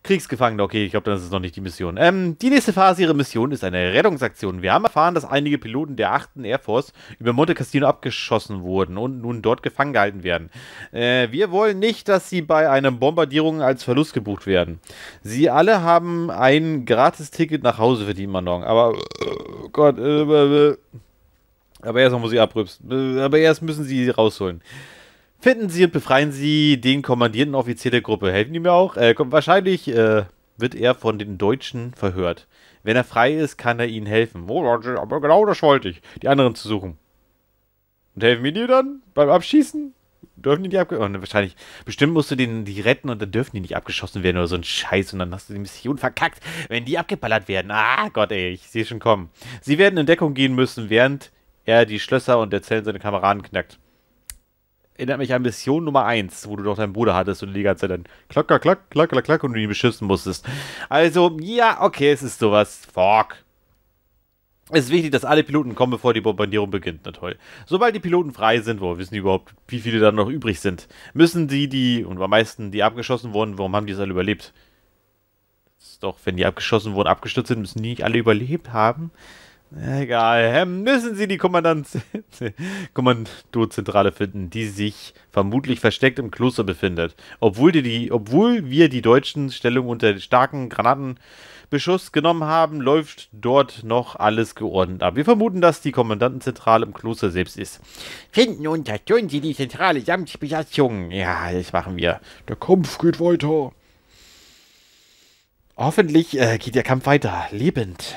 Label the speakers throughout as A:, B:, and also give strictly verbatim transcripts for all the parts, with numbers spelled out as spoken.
A: Kriegsgefangene. Okay, ich glaube, das ist noch nicht die Mission. Ähm, die nächste Phase ihrer Mission ist eine Rettungsaktion. Wir haben erfahren, dass einige Piloten der achten Air Force über Monte Cassino abgeschossen wurden und nun dort gefangen gehalten werden. Äh, wir wollen nicht, dass sie bei einer Bombardierung als Verlust gebucht werden. Sie alle haben ein Gratis-Ticket nach Hause verdient, Manon. Aber, oh Gott, äh, äh, aber erst muss ich abrüsten. Aber erst müssen sie sie rausholen. Finden Sie und befreien Sie den kommandierenden Offizier der Gruppe. Helfen die mir auch? Äh, kommt, wahrscheinlich äh, wird er von den Deutschen verhört. Wenn er frei ist, kann er ihnen helfen. Oh, aber genau das wollte ich, die anderen zu suchen. Und helfen mir die dann beim Abschießen? Dürfen die nicht abgeschossen werden? Oh, wahrscheinlich. Bestimmt musst du den, die retten und dann dürfen die nicht abgeschossen werden oder so ein Scheiß. Und dann hast du die Mission verkackt, wenn die abgeballert werden. Ah, Gott, ey, ich sehe schon kommen. Sie werden in Deckung gehen müssen, während er die Schlösser und der Zellen seine Kameraden knackt. Erinnert mich an Mission Nummer eins, wo du doch deinen Bruder hattest und die ganze Zeit dann klack, klack, klack, klack, klack, klack und du ihn beschützen musstest. Also, ja, okay, es ist sowas. Fuck. Es ist wichtig, dass alle Piloten kommen, bevor die Bombardierung beginnt. Na toll. Sobald die Piloten frei sind, wo wissen die überhaupt, wie viele dann noch übrig sind, müssen die, die, und am meisten, die abgeschossen wurden, warum haben die es alle überlebt? Das ist doch, wenn die abgeschossen wurden, abgestürzt sind, müssen die nicht alle überlebt haben. Egal, ähm, müssen sie die Kommandant Kommandozentrale finden, die sich vermutlich versteckt im Kloster befindet. Obwohl, die, die, obwohl wir die deutschen Stellung unter starken Granatenbeschuss genommen haben, läuft dort noch alles geordnet ab. Wir vermuten, dass die Kommandantenzentrale im Kloster selbst ist. Finden und zerstören Sie die Zentrale samt Besatzung. Ja, das machen wir.
B: Der Kampf geht weiter.
A: Hoffentlich äh, geht der Kampf weiter, lebend.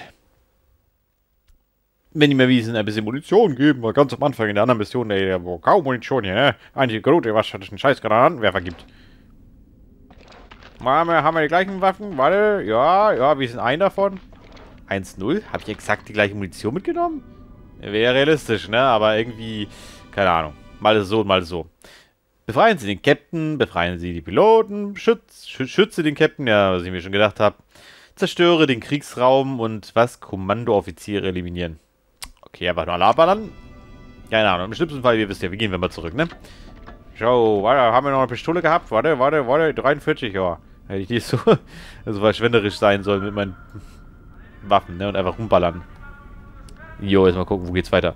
A: Wenn die mir wiesen, ein bisschen Munition geben, weil ganz am Anfang in der anderen Mission, ey, wo kaum Munition hier, ne? Einzige Grote, was hat es einen scheiß Granatenwerfer gibt. Haben wir, haben wir die gleichen Waffen? Warte, ja, ja, wir sind ein davon. eins null? Habe ich exakt die gleiche Munition mitgenommen? Wäre realistisch, ne? Aber irgendwie, keine Ahnung. Mal so, mal so. Befreien Sie den Captain, befreien Sie die Piloten, schütz, schütze den Captain, ja, was ich mir schon gedacht habe. Zerstöre den Kriegsraum und was? Kommandooffiziere eliminieren. Okay, einfach nur Alarm ballern. Keine Ahnung, im schlimmsten Fall, ihr wisst ja, wir gehen wir mal zurück, ne? Schau, warte, haben wir noch eine Pistole gehabt? Warte, warte, warte, dreiundvierzig, ja. Hätte ich nicht so, so verschwenderisch sein sollen mit meinen Waffen, ne? Und einfach rumballern. Jo, jetzt mal gucken, wo geht's weiter.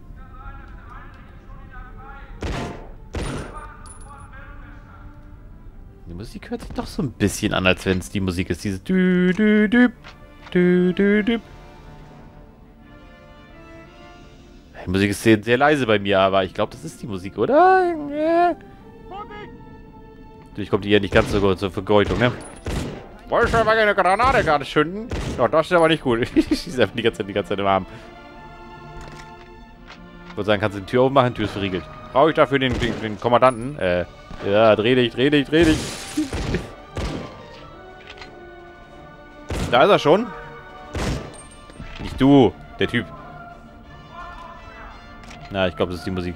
A: Die Musik hört sich doch so ein bisschen an, als wenn es die Musik ist. Diese dü dü dü dü dü dü. Die Musik ist sehr, sehr leise bei mir, aber ich glaube, das ist die Musik, oder? Natürlich kommt die hier nicht ganz so zur Vergeutung, ne? Wolltest du aber eine Granate gerade schütten? Ja, das ist aber nicht gut. Ich schieße einfach die ganze Zeit, die ganze Zeit im Arm. Ich würde sagen, kannst du die Tür aufmachen? Die Tür ist verriegelt. Brauche ich dafür den, den, den Kommandanten? Äh, ja, dreh dich, dreh dich, dreh dich. Da ist er schon. Nicht du, der Typ. Na, ich glaube, das ist die Musik.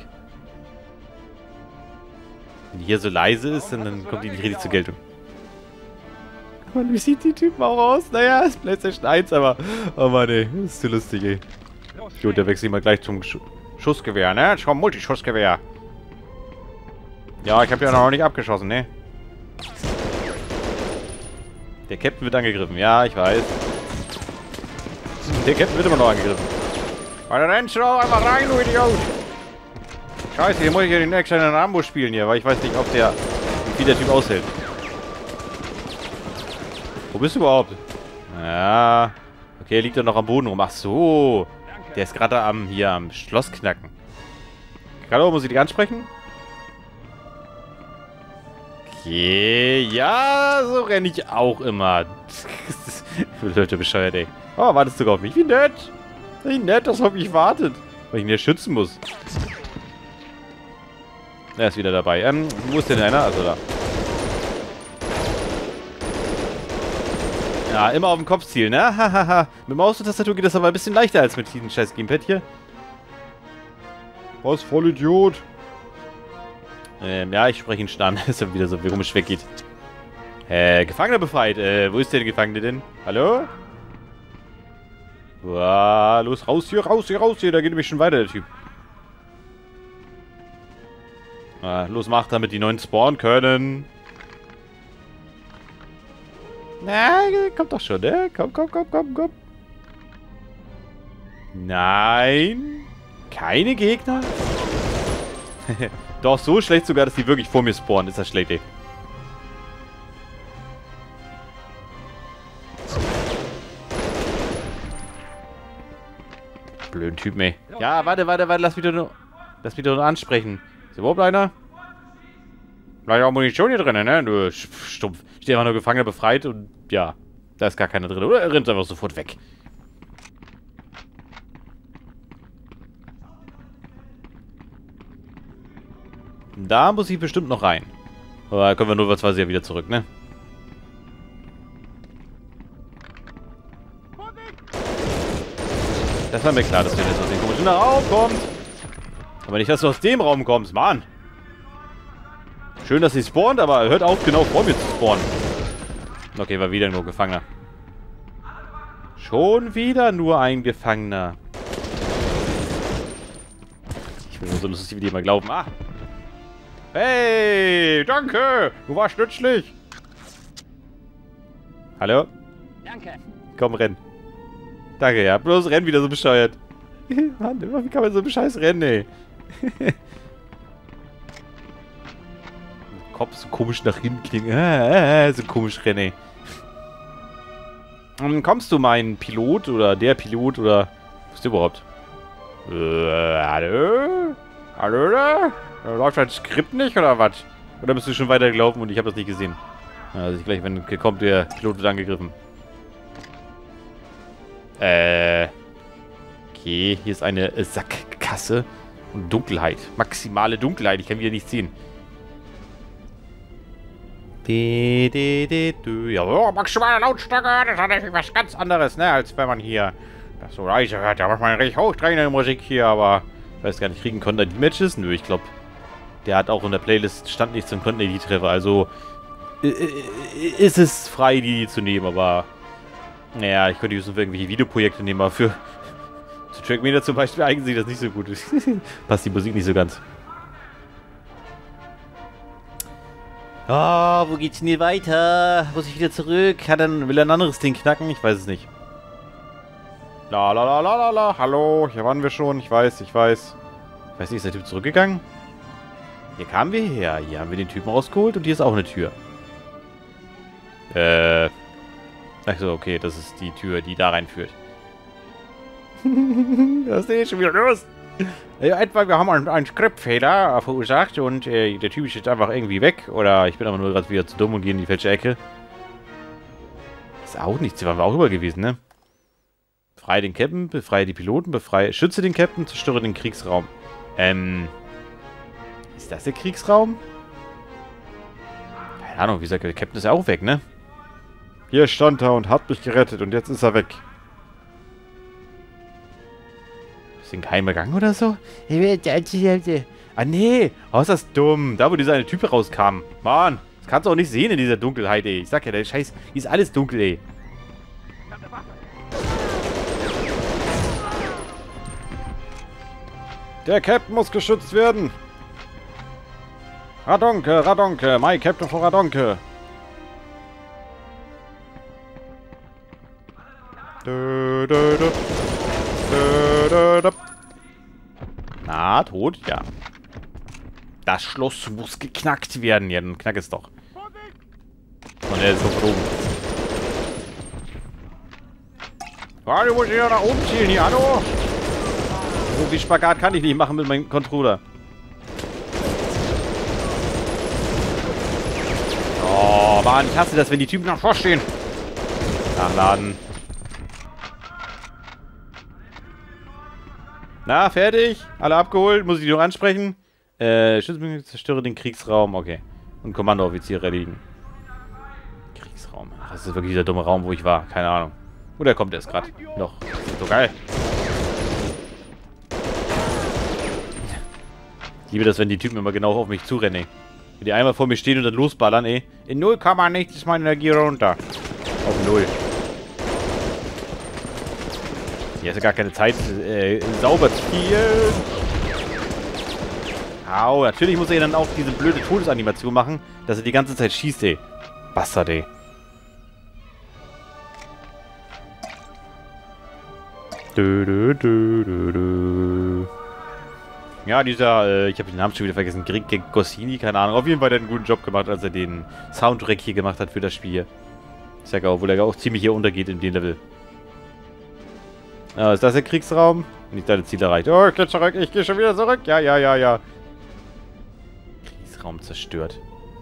A: Wenn die hier so leise ist, dann kommt die nicht richtig zur Geltung. Guck mal, wie sieht die Typen auch aus? Naja, ist PlayStation eins, aber... Oh Mann, ey, das ist zu lustig, ey. Gut, der wechselt mal gleich zum Sch Schussgewehr, ne? Zum Multischussgewehr. Ja, ich habe ja noch nicht abgeschossen, ne? Der Captain wird angegriffen. Ja, ich weiß. Der Captain wird immer noch angegriffen. Weil rennst du doch einfach rein, du Idiot! Scheiße, hier muss ich ja den extra Rambo spielen hier, weil ich weiß nicht, ob der, wie der Typ aushält. Wo bist du überhaupt? Ja. Okay, er liegt da noch am Boden rum. Ach so. Der ist gerade am, hier am Schloss knacken. Hallo, muss ich dich ansprechen? Okay, ja, so renne ich auch immer. Leute, bescheuert, ey. Oh, wartest du auf mich? Wie nett. Wie nett, dass er auf mich wartet. Weil ich ihn ja schützen muss. Er ist wieder dabei. Ähm, wo ist denn einer? Also da. Ja, immer auf dem Kopf zielen, ne? Hahaha. Mit Maus und Tastatur geht das aber ein bisschen leichter als mit diesem scheiß Gamepad hier.
B: Was, Vollidiot?
A: Ähm, ja, ich spreche ihn schon an. Ist ja wieder so, wie komisch weggeht. Äh, Gefangener befreit. Äh, wo ist der Gefangene denn? Hallo? Uah, los, raus hier, raus hier, raus hier. Da geht nämlich schon weiter, der Typ. Ah, los, mach, damit die neuen spawnen können. Na, kommt doch schon, ne? Komm, komm, komm, komm, komm. Nein. Keine Gegner. Doch, so schlecht sogar, dass die wirklich vor mir spawnen. Ist das schlecht, ey. Blöden Typen, ey. Ja, warte, warte, warte. Lass mich doch nur, lass mich doch nur ansprechen. Ist überhaupt einer? Vielleicht auch Munition hier drin, ne? Nur stumpf. Steht einfach nur Gefangener befreit und ja, da ist gar keiner drin. Oder er rennt einfach sofort weg. Da muss ich bestimmt noch rein. Aber da können wir nur was ja wieder zurück, ne? Das war mir klar, dass du jetzt aus dem komischen Raum kommst. Aber nicht, dass du aus dem Raum kommst, Mann. Schön, dass sie spawnt, aber hört auf, genau vor mir zu spawnen. Okay, war wieder nur Gefangener. Schon wieder nur ein Gefangener. Ich bin nur so lustig, wie die immer glauben. Ah! Hey, danke! Du warst nützlich! Hallo?
C: Danke.
A: Komm, renn. Danke, ja. Bloß renn wieder so bescheuert. Mann, wie kann man so bescheiß rennen, ey? Kopf so komisch nach hinten klingen. Äh, äh, so komisch rennen, ey. Kommst du, mein Pilot oder der Pilot oder was ist du überhaupt? Äh, hallo? Hallo da? Läuft dein Skript nicht oder was? Oder bist du schon weitergelaufen und ich habe das nicht gesehen? Also gleich, wenn kommt, der Pilot wird angegriffen. Äh. Okay, hier ist eine Sackgasse und Dunkelheit. Maximale Dunkelheit, ich kann wieder nichts sehen. De, de, de, de. Ja, oh, maximale Lautstärke, das ist natürlich was ganz anderes, ne, als wenn man hier das so leise hört. Da muss man richtig hochdrehende Musik hier, aber ich weiß gar nicht, kriegen konnte er die Matches? Nö, ich glaube, der hat auch in der Playlist stand nichts und konnten die Treffer, also äh, ist es frei, die zu nehmen, aber naja, ich könnte höchstens für irgendwelche Videoprojekte nehmen, aber für zu Trackmeter zum Beispiel eignet sich das nicht so gut. Passt die Musik nicht so ganz. Ah, oh, wo geht's denn hier weiter? Muss ich wieder zurück? Hat er, will er ein anderes Ding knacken? Ich weiß es nicht. La la la la la la. Hallo, hier waren wir schon. Ich weiß, ich weiß. Ich weiß nicht, ist der Typ zurückgegangen? Hier kamen wir her. Hier haben wir den Typen rausgeholt und hier ist auch eine Tür. Äh. Achso, okay, das ist die Tür, die da reinführt. Was ist denn schon wieder los? Äh, einfach, wir haben einen, einen Skriptfehler verursacht und äh, der Typ ist jetzt einfach irgendwie weg. Oder ich bin aber nur gerade wieder zu dumm und gehe in die falsche Ecke. Ist auch nichts, hier waren wir auch rüber gewesen, ne? Befreie den Captain, befreie die Piloten, befreie, schütze den Captain, zerstöre den Kriegsraum. Ähm, ist das der Kriegsraum? Keine Ahnung, wie gesagt, der Captain ist ja auch weg, ne?
B: Hier stand er und hat mich gerettet und jetzt ist er weg.
A: Ist ein geheimer Gang oder so? Ah, nee. Oh, ist das dumm. Da, wo dieser eine Typ rauskam. Mann, das kannst du auch nicht sehen in dieser Dunkelheit, ey. Ich sag ja, der Scheiß, hier ist alles dunkel, ey.
B: Der Captain muss geschützt werden. Radonke, Radonke, my Captain von Radonke.
A: Dö, dö, dö. Dö, dö, dö. Na, tot? Ja. Das Schloss muss geknackt werden. Ja, dann knack es doch. Und er ist so oben.
B: Ja, du musst ja nach oben zielen hier, hallo?
A: So viel Spagat kann ich nicht machen mit meinem Controller. Oh, Mann, ich hasse das, wenn die Typen noch vorstehen. Nachladen. Na, fertig? Alle abgeholt? Muss ich die noch ansprechen? Äh, Schützenbündel, zerstöre den Kriegsraum. Okay. Und Kommandooffiziere liegen. Kriegsraum. Ach, das ist wirklich dieser dumme Raum, wo ich war. Keine Ahnung. Oder kommt er erst gerade? Noch. So geil. Ich liebe das, wenn die Typen immer genau auf mich zurennen, ey. Wenn die einmal vor mir stehen und dann losballern, ey. In null Komma nichts ist meine Energie runter. Auf null. Hier ist ja gar keine Zeit, äh, sauber zu spielen. Au, natürlich muss er dann auch diese blöde Todesanimation machen, dass er die ganze Zeit schießt, ey. Bastard, ey. Dö, dö, dö, dö, dö. Ja, dieser, äh, ich habe den Namen schon wieder vergessen, Greg Goscini, keine Ahnung. Auf jeden Fall hat er einen guten Job gemacht, als er den Soundtrack hier gemacht hat für das Spiel. Ich sag auch, obwohl er auch ziemlich hier untergeht in dem Level. Ah, ist das der Kriegsraum? Nicht deine Ziel erreicht. Oh, ich geh zurück, ich gehe schon wieder zurück. Ja, ja, ja, ja. Kriegsraum zerstört.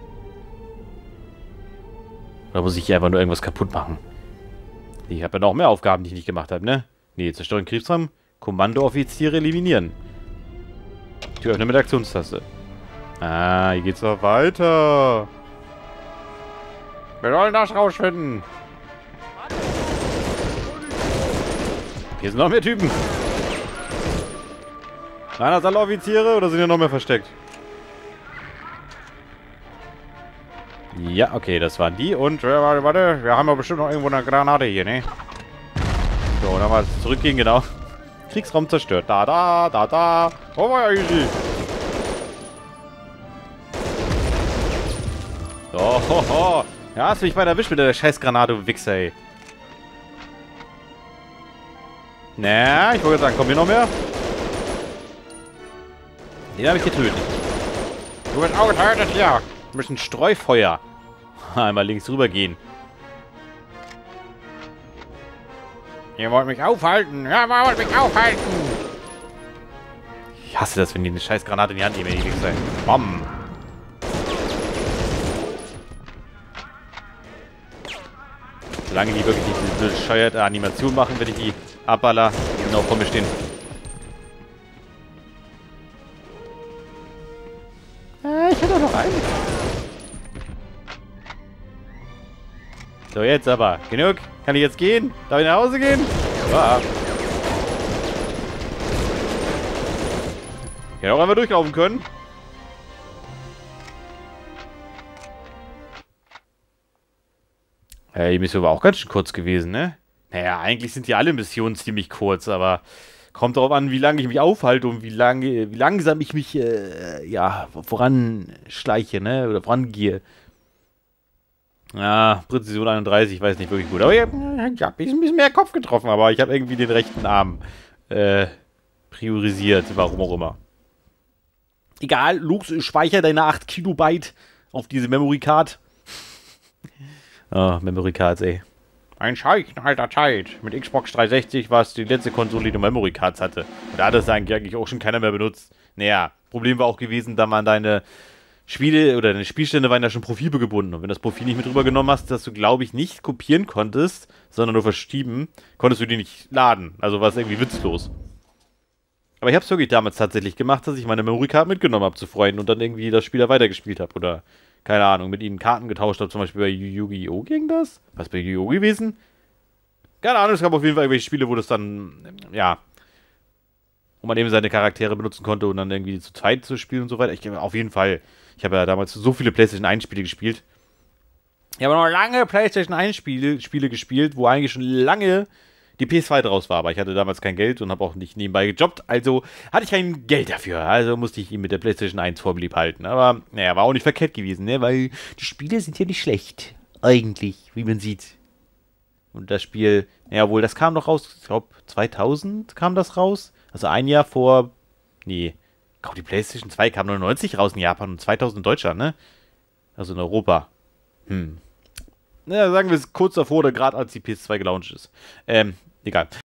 A: Oder muss ich hier einfach nur irgendwas kaputt machen? Ich habe ja noch mehr Aufgaben, die ich nicht gemacht habe, ne? Nee, zerstören Kriegsraum, Kommandooffiziere eliminieren. Tür öffnen mit der Aktionstaste. Ah, hier geht's noch weiter. Wir sollen das rausfinden. Hier sind noch mehr Typen. Waren das alle Offiziere oder sind hier noch mehr versteckt? Ja, okay, das waren die. Und, äh, warte, warte, wir haben ja bestimmt noch irgendwo eine Granate hier, ne? So, dann mal zurückgehen, genau. Kriegsraum zerstört. Da, da, da, da. Oh, war ja easy. So, ho, ho. Ja, hast du mich bei erwischt mit der Scheißgranate, du Wichser, ey. Na, ich wollte sagen, kommen hier noch mehr? Den habe ich getötet. Du bist auch getötet, ja. Ein bisschen Streufeuer. Einmal links rüber gehen. Ihr wollt mich aufhalten. Ja, ihr wollt mich aufhalten. Ich hasse das, wenn die eine scheiß Granate in die Hand nehmen, wenn die links sein. Bam. Solange die wirklich diese bescheuerte Animation machen, wenn ich die abballer, die genau vor mir stehen. Äh, ich hätte doch noch einen. So, jetzt aber. Genug. Kann ich jetzt gehen? Darf ich nach Hause gehen? Ja. Ich hätte auch einfach durchlaufen können. Äh, die Mission war auch ganz schön kurz gewesen, ne? Naja, eigentlich sind die alle Missionen ziemlich kurz, aber kommt darauf an, wie lange ich mich aufhalte und wie lange, wie langsam ich mich, äh, ja, voranschleiche, ne? Oder vorangehe. Ja, Präzision einunddreißig, ich weiß nicht wirklich gut. Aber ich habe hab ein bisschen mehr Kopf getroffen, aber ich habe irgendwie den rechten Arm äh, priorisiert, warum auch immer. Egal, Lux, speicher deine acht Kilobyte auf diese Memory Card. Oh, Memory Cards, ey. Ein Zeichen alter Zeit. Mit Xbox dreihundertsechzig war es die letzte Konsole, die Memory Cards hatte. Und da hat das eigentlich auch schon keiner mehr benutzt. Naja, Problem war auch gewesen, da man deine Spiele oder deine Spielstände waren ja schon Profil gebunden. Und wenn du das Profil nicht mit rübergenommen hast, dass du, glaube ich, nicht kopieren konntest, sondern nur verschieben, konntest du die nicht laden. Also war es irgendwie witzlos. Aber ich habe es wirklich damals tatsächlich gemacht, dass ich meine Memory Card mitgenommen habe zu Freunden und dann irgendwie das Spiel da weitergespielt habe. Oder, keine Ahnung, mit ihnen Karten getauscht habe. Zum Beispiel bei Yu-Gi-Oh! Ging das? Was bei Yu-Gi-Oh! Gewesen? Keine Ahnung, es gab auf jeden Fall irgendwelche Spiele, wo das dann, ja, wo man eben seine Charaktere benutzen konnte und dann irgendwie zu zweit zu spielen und so weiter. Ich, auf jeden Fall. Ich habe ja damals so viele PlayStation eins Spiele gespielt. Ich habe noch lange PlayStation eins Spiele, Spiele gespielt, wo eigentlich schon lange die P S zwei draus war. Aber ich hatte damals kein Geld und habe auch nicht nebenbei gejobbt. Also hatte ich kein Geld dafür. Also musste ich ihn mit der PlayStation eins vorblieb halten. Aber naja, war auch nicht verkehrt gewesen, ne? Weil die Spiele sind ja nicht schlecht. Eigentlich, wie man sieht. Und das Spiel, naja, wohl, das kam noch raus, ich glaube zweitausend kam das raus. Also ein Jahr vor, nee, ich glaube die PlayStation zwei kam neunundneunzig raus in Japan und zweitausend in Deutschland, ne? Also in Europa. Hm. Naja, sagen wir es kurz davor oder gerade als die P S zwei gelauncht ist. Ähm, egal.